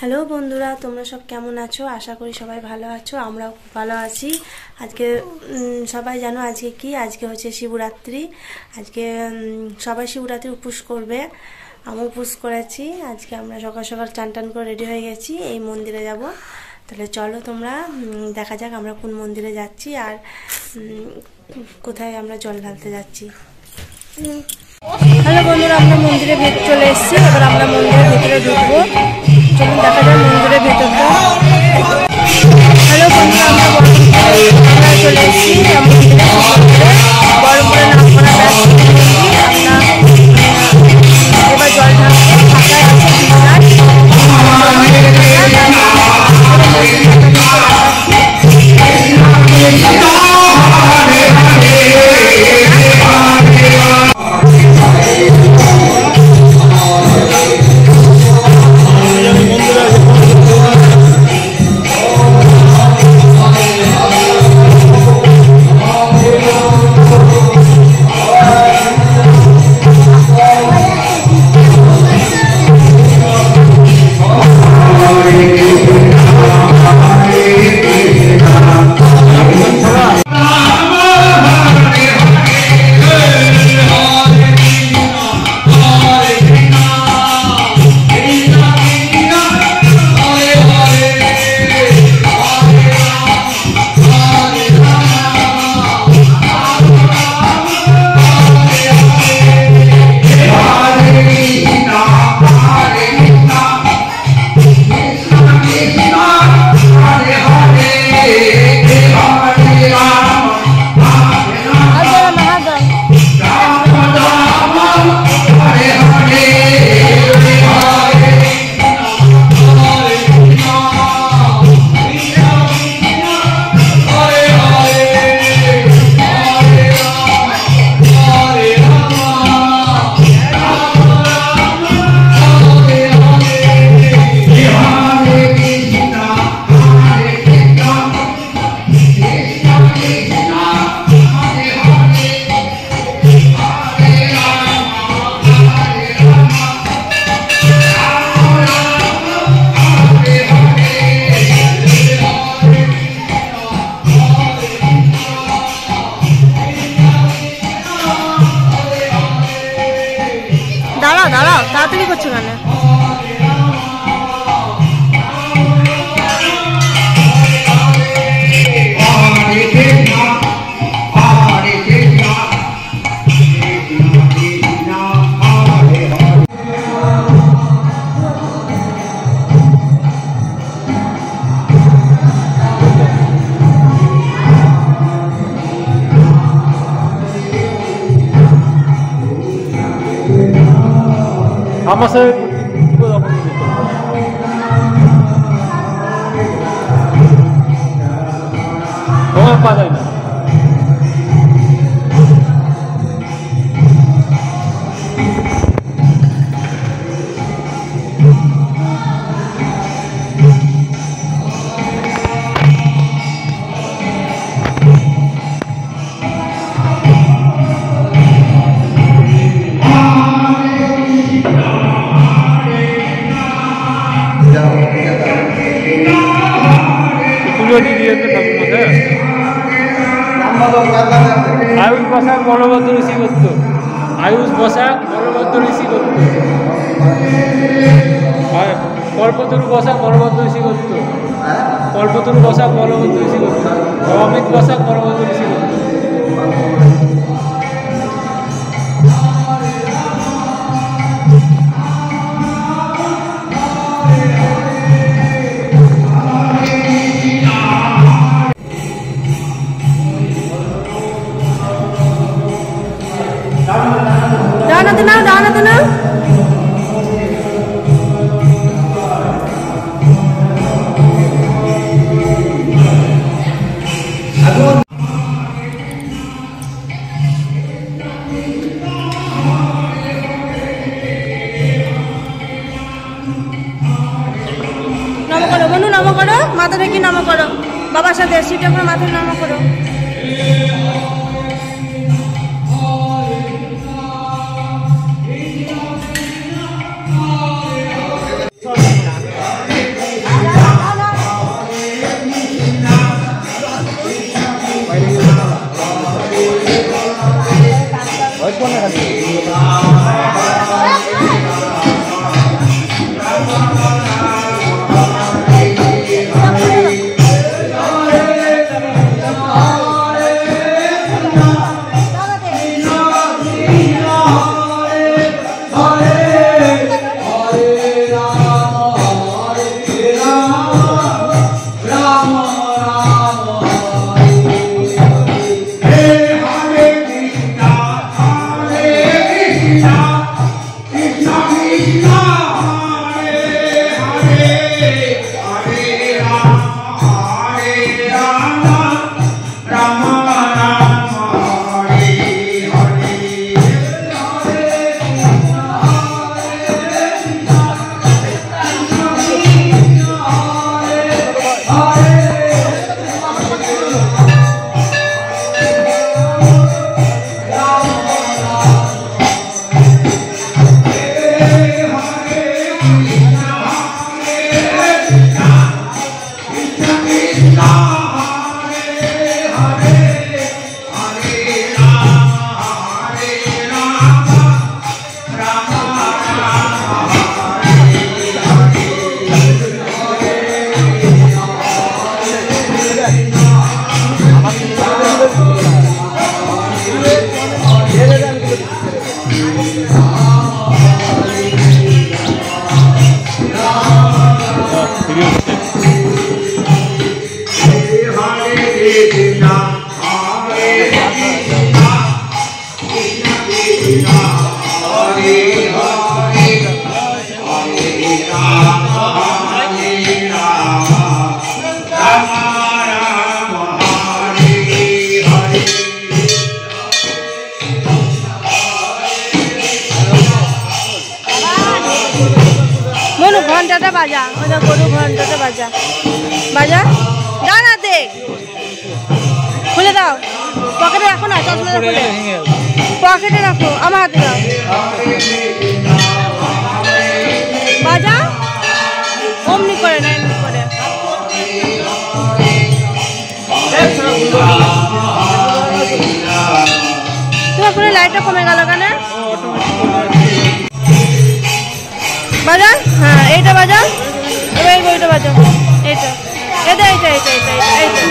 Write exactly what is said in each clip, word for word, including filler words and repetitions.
Hello বন্ধুরা, তোমরা সব কেমন আছো? আশা করি সবাই ভালো আছো। আমরাও খুব ভালো আছি। আজকে সবাই জানো আজকে কি? আজকে হচ্ছে শিবরাত্রি। আজকে সবাই শিবরাত্রি উপোস করবে। আমি উপোস করেছি। আজকে আমরা সকাল সকাল চান টান করে রেডি হয়ে গেছি, এই মন্দিরে যাব। তাহলে চলো তোমরা দেখা যাক আমরা কোন মন্দিরে যাচ্ছি আর কোথায় আমরা জল ঢালতে যাচ্ছি। হ্যালো বন্ধুরা, আমরা মন্দিরের ভেতরে চলে এসেছি। এবার আমরা মন্দিরের ভেতরে ঢুকবো। চলুন দেখা যায় মন্দিরের ভেতরটা। হ্যালো বন্ধুরা, আমরা আমরা চলে এসেছি মন্দিরে। বড়পুরে নাম করা ব্যাস মন্দির। আমরা এবার জল ঢালতে ফাঁকায় আছে বিশাল। দাঁড়াও দাঁড়াও, তাড়াতাড়ি করছো কেন? আমার সাথে তোমার পা যায় না। আয়ুষ বসাক বলভদ্র ঋষি করত আয়ুষ বসাক বলভদ্র ঋষি করত কল্পতরু বসাক বলভদ্র ঋষি করত কল্পতরু বসাক বলভদ্র ঋষি করত অমিত বসাক বলভদ্র ঋষি করত। ডানাতে নাও, ডানাতে নাও। নম করো বনু, নম করো। মাথা রেখে নম করো। বাবার সাথে সিটে করে মাথায় নম করো। ঘন্টাটা বাজা, ওটা গরু ঘন্টাটা বাজা বাজা দাও না, দেখ খুলে দাও, পকেটে রাখো না, চশমাটা খুলে পকেটে রাখো, আমার হাতে দাও, বাজা অমনি করে না, এমনি করে। তোমার পুরো লাইটটা কমে গেল কেন? বাজা, হ্যাঁ এইটা বাজা, এবার এই বইটা বাজা, এইটা এটা এইটা এইটা এইটা এইটা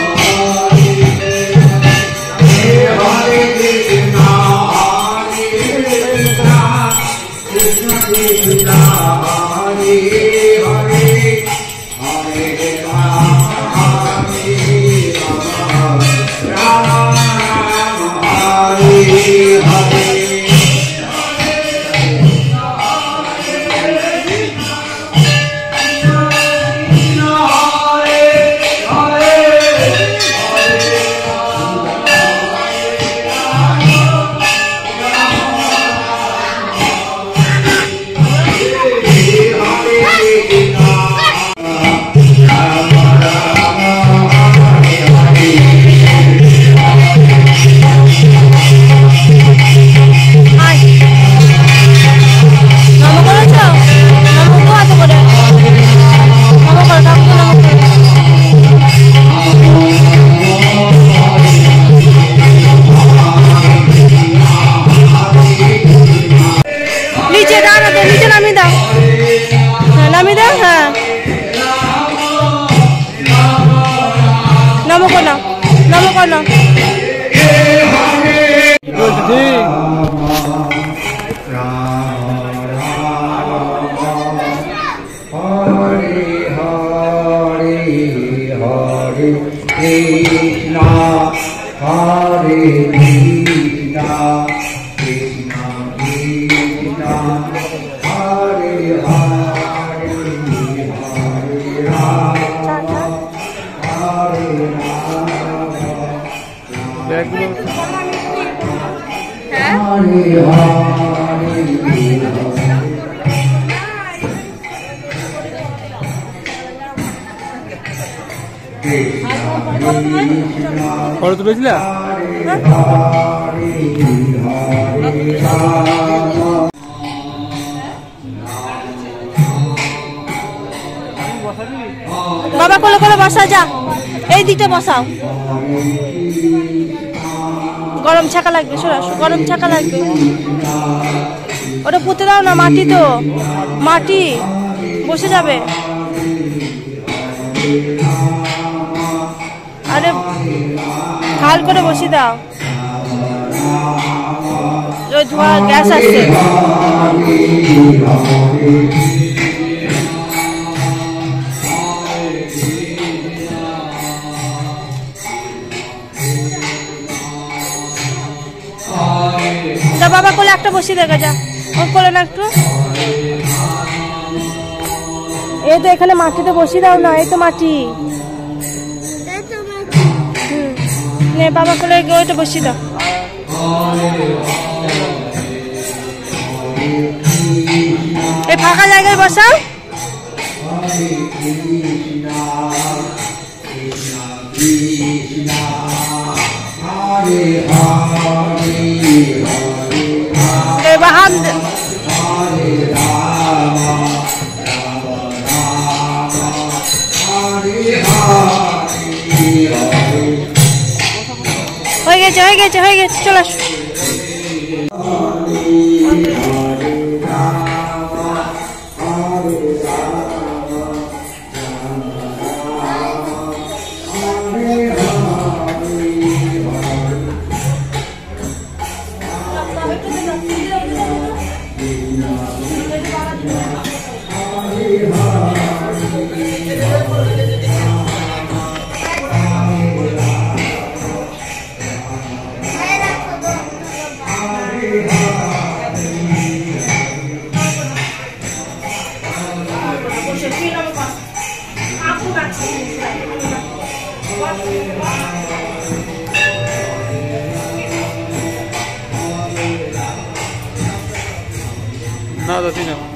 ফটো তুলেছিলা? বাবা কোলে কোলে বসা, যা এই দিকটা বসাও, গরম ছাকা লাগবে, সরাস গরম ছাকা লাগবে, ওটা পুঁতে দাও না, মাটি তো মাটি বসে যাবে। আরে ভাল করে বসে দাও, ওই ধোঁয়া গ্যাস আসছে। যা বাবা কোলে একটা বসিয়ে দেখা, যা ও কোলে না একটু, এই তো এখানে মাটিতে বসিয়ে দাও না, এই তো মাটি। হুম, নে বাবা কোলে ওইটা বসিয়ে দাও। এই ফাঁকা জায়গায় বসাও। এবার হাত হয়ে গেছে হয়ে গেছে হয়ে গেছে চলে আসো। Nada, Tina.